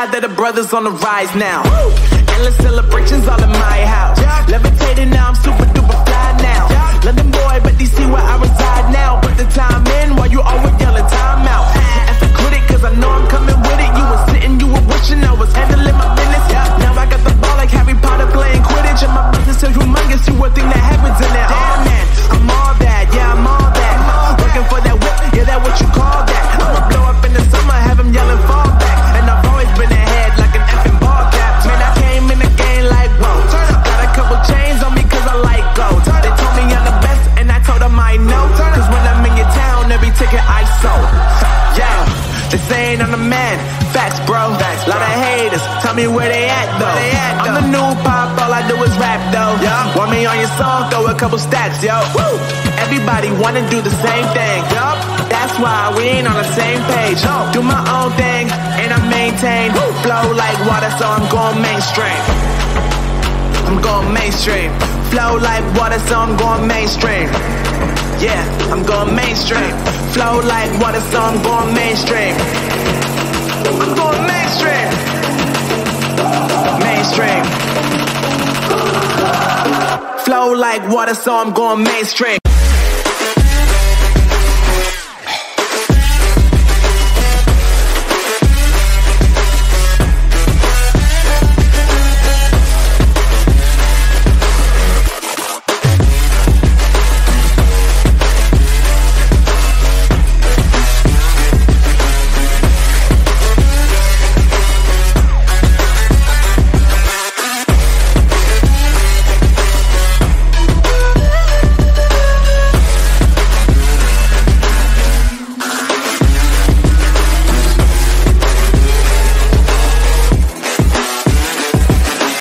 glad that the brothers on the rise now. Endless celebrations all in my house. Levitating now, I'm super duper fly now. London boy, but DC where I reside now. Put the time in while you always yelling time out. And for critic, cause I know I'm coming with it. You were sitting, you were wishing I was handling my business. Now I got the ball like Harry Potter playing Quidditch. And my business so humongous, you would think that happens in there. Oh man, I'm all that, yeah, I'm all that. Working for that whip, yeah, that what you call that. I'ma blow up in the summer, have him yelling fall back. And I've always been ahead like an effing ball cap. Man, I came in the game like, whoa. Got a couple chains on me cause I like gold. They told me I'm the best and I told them I know. Cause when I'm in your town, every ticket I sold. Yeah, they saying I'm the man. Facts, bro. Lot of haters, tell me where they at though. I'm the new pop, all I do is rap though. Want me on your song, throw a couple stats, yo. Everybody wanna do the same thing. That's why we ain't on the same page. Do my own thing and I maintain. Flow like water, so I'm going mainstream. I'm going mainstream. Flow like water, so I'm going mainstream. Yeah, I'm going mainstream. Flow like water, so I'm going mainstream. I'm going mainstream. Mainstream. Flow like water, so I'm going mainstream.